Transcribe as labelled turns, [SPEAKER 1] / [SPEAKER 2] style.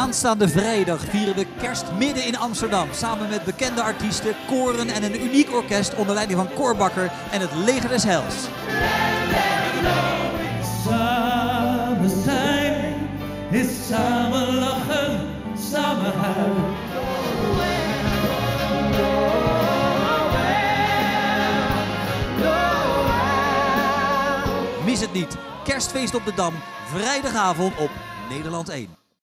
[SPEAKER 1] Aanstaande vrijdag vieren we kerst midden in Amsterdam. Samen met bekende artiesten, koren en een uniek orkest onder leiding van Cor Bakker en het Leger des Heils.
[SPEAKER 2] Samen zijn is samen lachen, samen huilen.
[SPEAKER 1] Mis het niet. Kerstfeest op de Dam, vrijdagavond op Nederland 1.